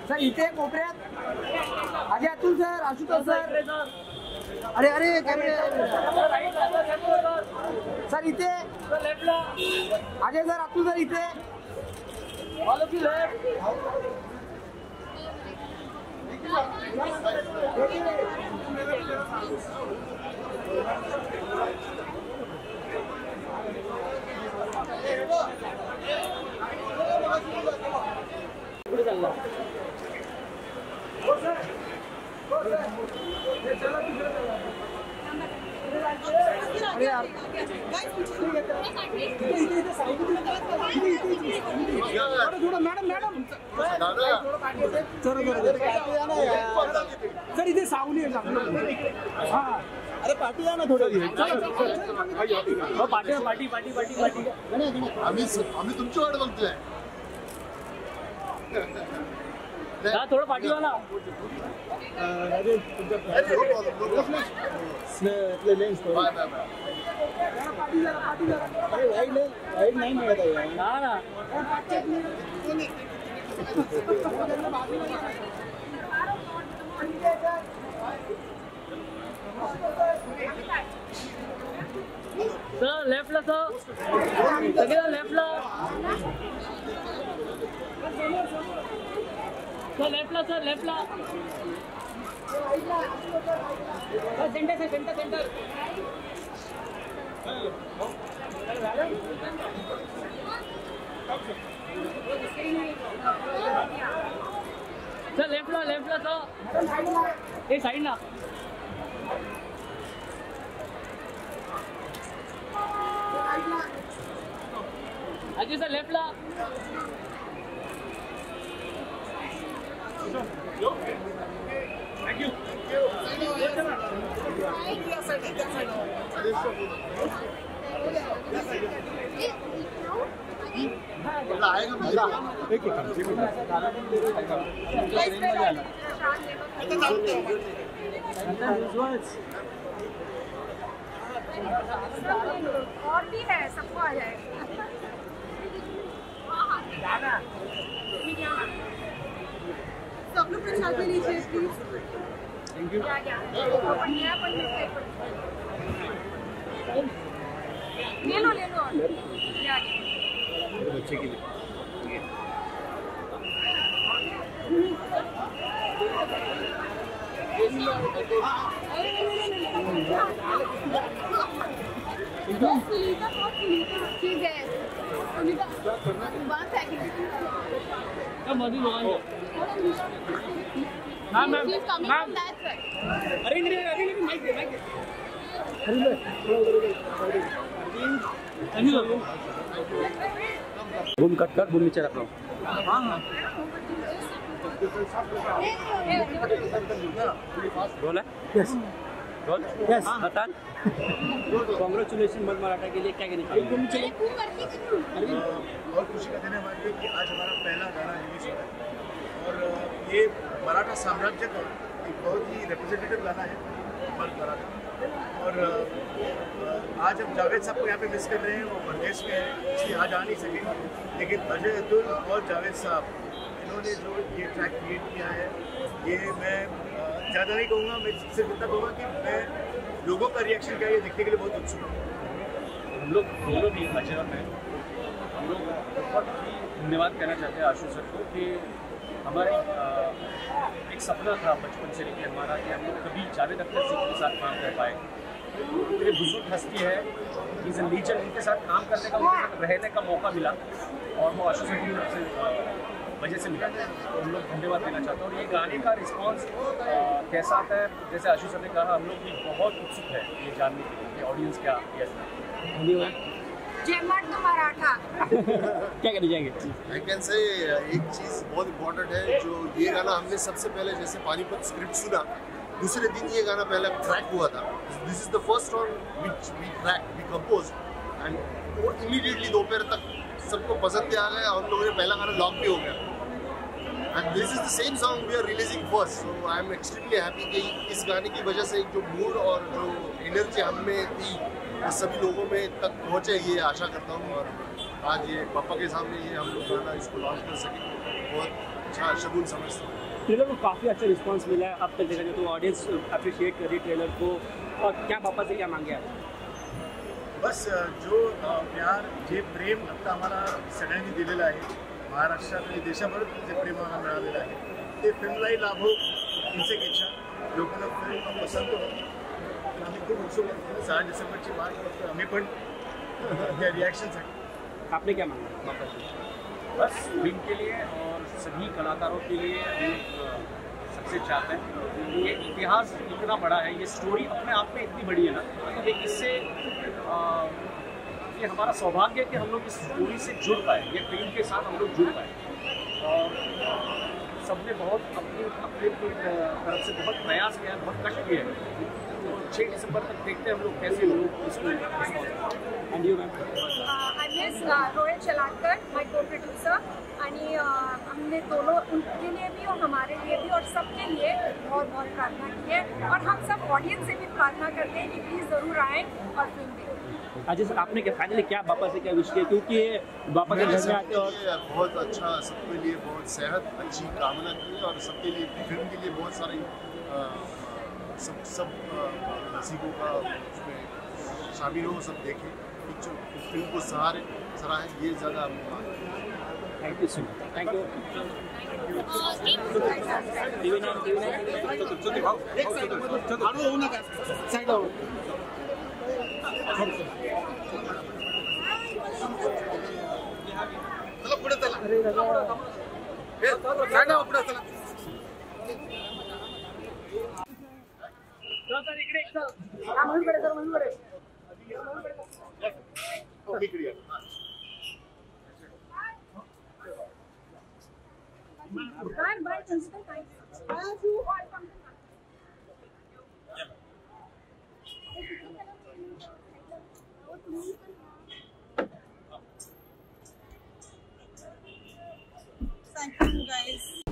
Sir इथे कोपऱ्यात Ajay Atul sir Ashutosh sir अरे अरे कॅमेरे सर इथे अजय सर अतुल सर इथे सर इथे सावली आहे हा अरे पाठी ना थोडी पाठी पाठी पाठी पाठी पाठी आम्ही तुमची वाट बघतोय थोडं पाठीवाला नाही मिळत ना सर लेफ्टला सर सगळ्या लेफ्टला सर लेफ्टला सर लेफ्टला सेंटर से सेंटर सेंटर सर लेफ्टला लेफ्टला सर ए साइड ना अजय सर लेफ्टला थैंक यू और भी है सबको आ जाएगा सब लोग प्रसाद में लीजिए प्लीज थैंक यू ले लो बच्चे के लिए ठीक है मैम अरे घूम कट कर घूम नीचे रख लो रोल है यस रोल यस हतान कांग्रेचुलेशन मत मराठा के लिए क्या कहना चाहिए और खुशी का दिन है हमारे लिए कि आज हमारा पहला गाना रिलीज हुआ है और ये मराठा साम्राज्य का एक बहुत ही रिप्रेजेंटेटिव गाना है मर्द मराठा और आज हम जावेद साहब को यहाँ पे मिस कर रहे हैं, वो परदेश में हैं इसलिए आज आ नहीं सके, लेकिन अजय अतुल और जावेद साहब इन्होंने जो ये ट्रैक क्रिएट किया है ये मैं ज़्यादा नहीं कहूँगा, मैं सिर्फ इतना कहूँगा कि मैं लोगों का रिएक्शन क्या है ये देखने के लिए बहुत उत्सुक हूँ। हम लोग दोनों भी अजय और मैं हम लोग बहुत ही धन्यवाद कहना चाहते हैं आशु सर को कि हमारे एक सपना था बचपन से लेकर हमारा कि हम लोग कभी जावेद अख्तर जी के साथ काम कर पाए। इतनी बुजुर्ग हस्ती है, इज़ एन लीजेंड, उनके साथ काम करने का उनके साथ रहने का मौका मिला और वो आशु सर की वजह से मिला, तो हम लोग धन्यवाद देना चाहते हैं। और ये गाने का रिस्पांस कैसा आता है, जैसे आशु सर ने कहा, हम लोग भी बहुत उत्सुक है ये जानने के लिए ऑडियंस क्या धन्यवाद। जय मर्द मराठा क्या कहना चाहेंगे? आई कैन से एक चीज़ बहुत इम्पोर्टेंट है, जो ये गाना हमने सबसे पहले जैसे पानीपत स्क्रिप्ट सुना, दूसरे दिन ये गाना पहले ट्रैक हुआ था। This is the first song which we track we compose and वो इमीडिएटली दोपहर तक सबको पसंद आ गया, हम लोगों ने पहला गाना लॉक भी हो गया and this is the same song we are releasing first. So I am extremely happy कि इस गाने की वजह से जो मूड और जो एनर्जी हमें थी वो सभी लोगों में तक पहुँचे, ये आशा करता हूँ। और आज ये पापा के सामने ये हम लोग गाना इसको लॉन्च कर सकें, बहुत अच्छा शगुन समझता हूँ। ट्रेलर को काफ़ी अच्छा रिस्पांस मिला है अब तक देखा जाए तो ऑडियंस अप्रिशिएट कर रही है ट्रेलर को। और क्या बापा से क्या मांगे आप? बस जो प्यार जे प्रेम आता आम्हाला सगळ्यांनी दिलेलं आहे, महाराष्ट्रात आणि देशाभर जे प्रेम आम्हाला मिळालेलं आहे ते फिल्मलाही लाभो इनसे इच्छा लोकांना फिल्म पसंत हो. तर आम्ही खूप उत्सुक आहोत 6 डिसेंबरची वाट बघतो आम्ही पण त्या रिॲक्शनसाठी. आपने क्या मांगा बापा से? बस फिल्म के लिए और सभी कलाकारों के लिए हम सक्सेस चाहते हैं। ये इतिहास इतना बड़ा है, ये स्टोरी अपने आप में इतनी बड़ी है ना कि इससे ये हमारा सौभाग्य है कि हम लोग इस स्टोरी से जुड़ पाए, ये फिल्म के साथ हम लोग जुड़ पाए। और सबने बहुत अपनी तरफ से बहुत प्रयास किया है, बहुत कष्ट किए हैं। तो 6 दिसंबर तक देखते हैं हम लोग कैसे लोग इसको। And you ma'am? I miss Rohit चलाकर, माय को-प्रोड्यूसर, आणि हमने दोनों उनके लिए भी और हमारे लिए भी और सबके लिए बहुत बहुत प्रार्थना की है और हम सब ऑडियंस से भी प्रार्थना करते हैं कि प्लीज़ ज़रूर आएँ और फिल्म देखें। अजय सर आपने क्या फाइनली क्या बापा से क्या विश किया, क्योंकि बापा के घर में आते और बहुत अच्छा सबके लिए बहुत सेहत अच्छी कामना की और सबके लिए फिल्म के लिए बहुत सारी सब नसीबों का उसमें शामिल हो, सब देखें फिल्म को सराहें ये ज़्यादा। Thank you so much. Thank you. पुढे by principal, Thank you guys.